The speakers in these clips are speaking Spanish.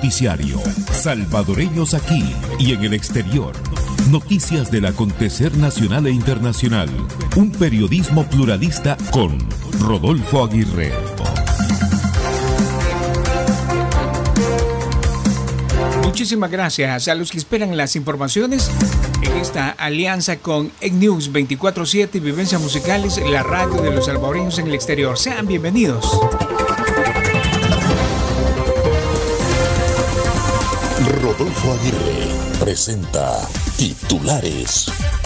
Noticiario. Salvadoreños aquí y en el exterior. Noticias del acontecer nacional e internacional. Un periodismo pluralista con Rodolfo Aguirre. Muchísimas gracias a los que esperan las informaciones en esta alianza con ECNews 24/7 y Vivencias Musicales, la radio de los salvadoreños en el exterior. Sean bienvenidos. Rodolfo Aguirre presenta titulares.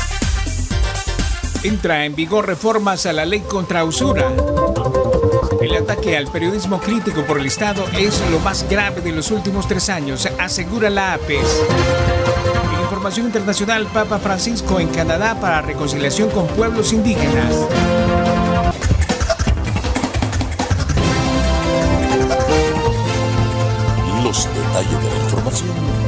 Entra en vigor reformas a la ley contra usura. El ataque al periodismo crítico por el Estado es lo más grave de los últimos 3 años, asegura la APES. En información internacional, Papa Francisco en Canadá para reconciliación con pueblos indígenas. Los detalles de la información.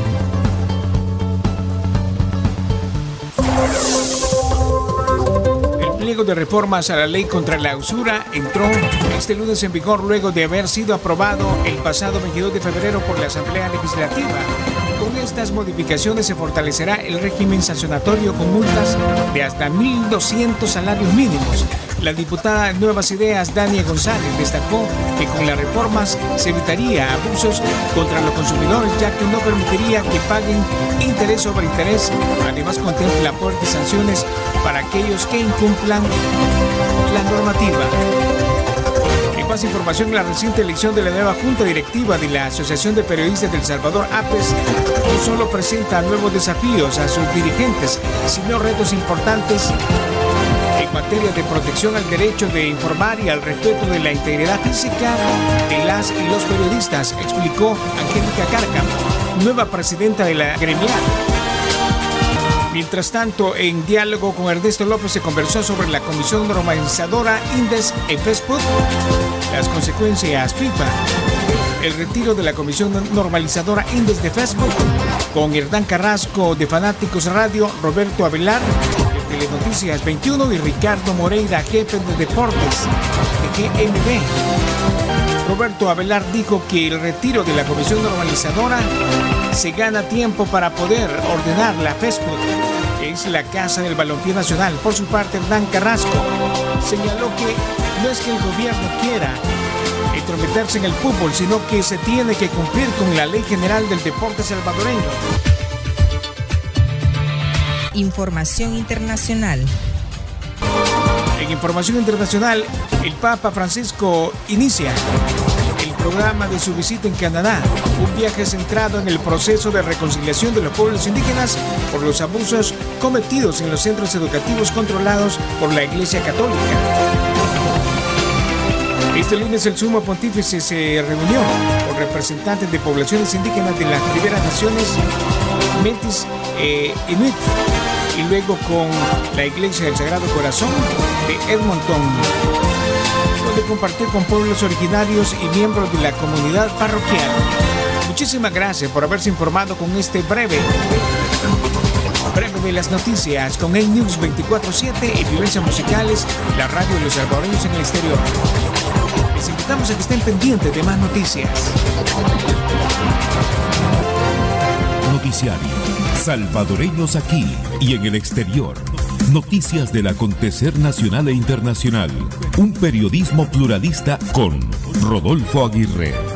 El pliego de reformas a la ley contra la usura entró este lunes en vigor luego de haber sido aprobado el pasado 22 de febrero por la Asamblea Legislativa. Con estas modificaciones se fortalecerá el régimen sancionatorio con multas de hasta 1.200 salarios mínimos. La diputada de Nuevas Ideas, Dania González, destacó que con las reformas se evitaría abusos contra los consumidores, ya que no permitiría que paguen interés sobre interés. Además, contempla fuertes sanciones para aquellos que incumplan la normativa. En más información, la reciente elección de la nueva Junta Directiva de la Asociación de Periodistas del Salvador, APES, no solo presenta nuevos desafíos a sus dirigentes, sino retos importantes en materia de protección al derecho de informar y al respeto de la integridad física de las y los periodistas, explicó Angélica Cárcamo, nueva presidenta de la gremial. Mientras tanto, en diálogo con Ernesto López se conversó sobre la Comisión Normalizadora Indes en Facebook, las consecuencias FIFA, el retiro de la Comisión Normalizadora Indes de Facebook, con Hernán Carrasco de Fanáticos Radio, Roberto Avelar de Telenoticias 21 y Ricardo Moreira, jefe de deportes de GMB. Roberto Avelar dijo que el retiro de la Comisión Normalizadora se gana tiempo para poder ordenar la Facebook, que es la casa del balompié nacional. Por su parte, Hernán Carrasco señaló que no es que el gobierno quiera entrometerse en el fútbol, sino que se tiene que cumplir con la Ley General del Deporte Salvadoreño. Información internacional. En información internacional, el Papa Francisco inicia el programa de su visita en Canadá, un viaje centrado en el proceso de reconciliación de los pueblos indígenas por los abusos cometidos en los centros educativos controlados por la Iglesia Católica. Este lunes el Sumo Pontífice se reunió con representantes de poblaciones indígenas de las primeras naciones Métis Inuit y luego con la Iglesia del Sagrado Corazón de Edmonton, donde compartió con pueblos originarios y miembros de la comunidad parroquial. Muchísimas gracias por haberse informado con este breve de las noticias con ECNews 24/7 y Vivencias Musicales, la radio de los salvadoreños en el exterior. Les invitamos a que estén pendientes de más noticias. Noticiario. Salvadoreños aquí y en el exterior. Noticias del acontecer nacional e internacional. Un periodismo pluralista con Rodolfo Aguirre.